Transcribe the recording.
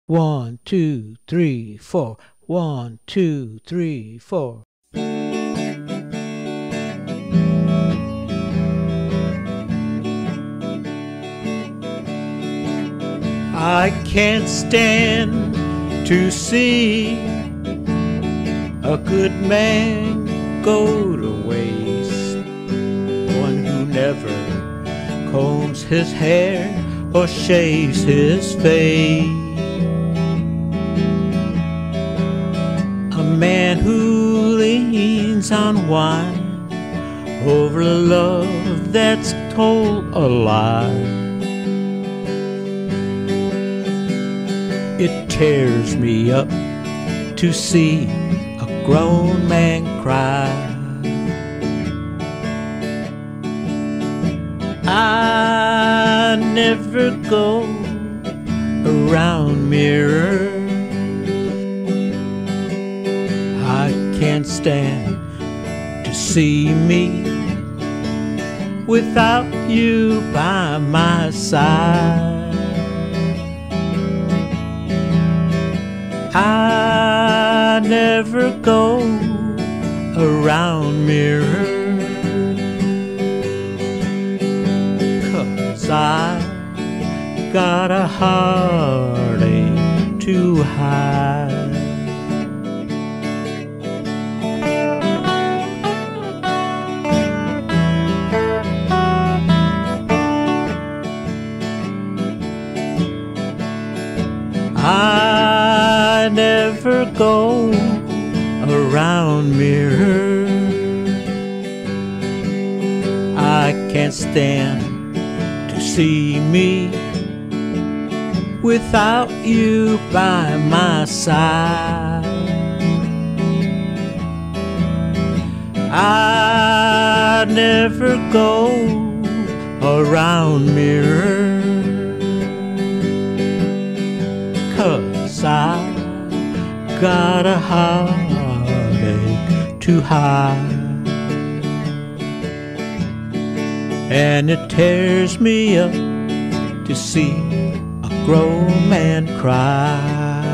1, 2, 3, 4. 1, 2, 3, 4. I can't stand to see a good man go to waste. One who never combs his hair or shaves his face. A man who leans on wine over love that's told a lie. It tears me up to see a grown man cry. I never go around mirrors. I can't stand to see me without you by my side. I never go around mirrors, 'cause I got a heartache to hide. I never go around mirrors. I can't stand to see me without you by my side. I never go around mirrors, 'cause I got a heartache to hide. And it tears me up to see a grown man cry.